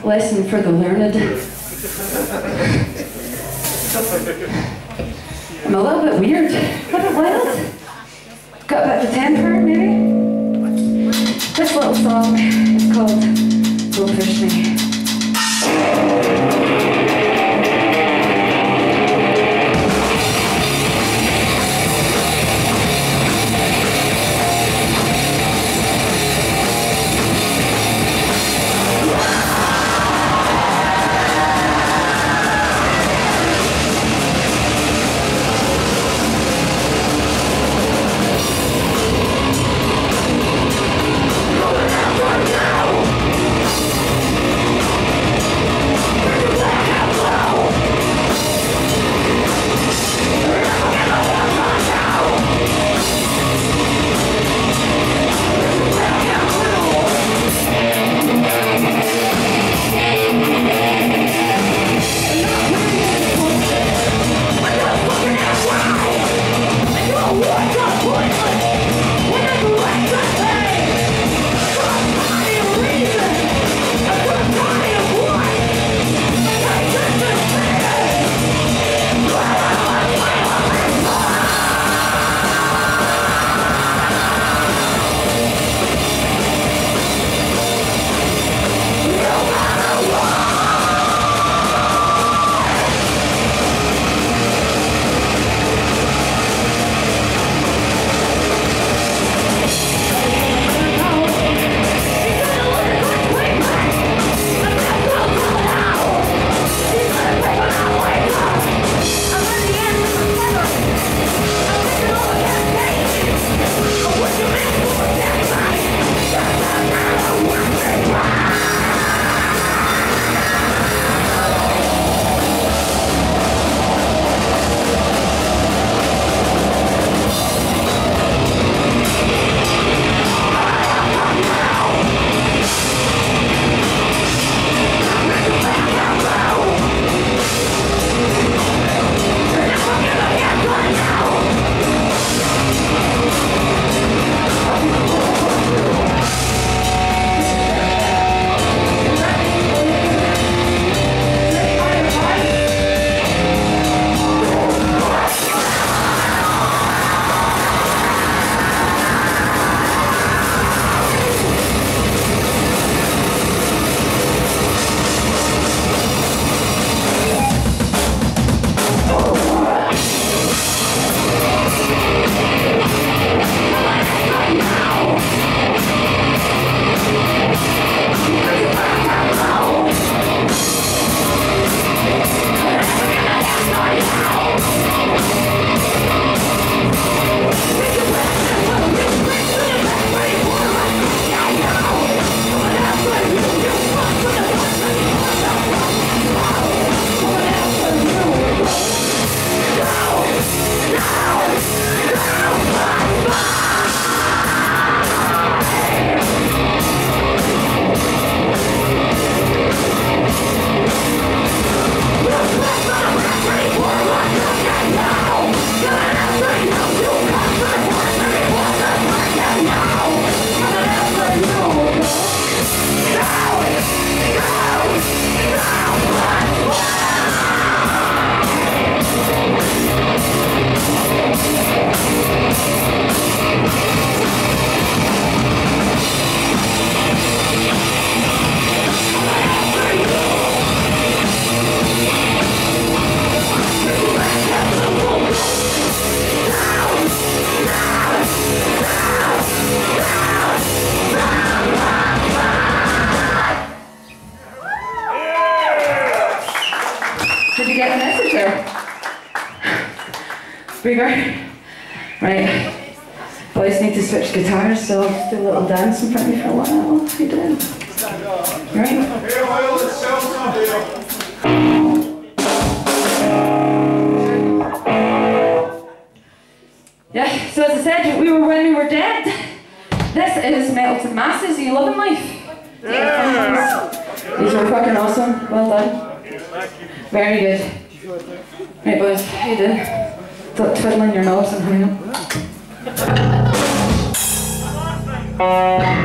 lesson for the learned. I'm a little bit weird, a little bit wild. Got a bit of a temper, maybe. This little song is called Don't Push Me. Did you get the message there? Bigger? Right. Boys need to switch guitars, so I'll just do a little dance in front of you for a while. How you doing? Right? Yeah, so as I said, we were when we were dead. This is Metal to the Masses. Are you loving life? Yeah. These were fucking awesome. Well done. Very good. Right, boys, how you doing? Twiddling your nose and hanging up.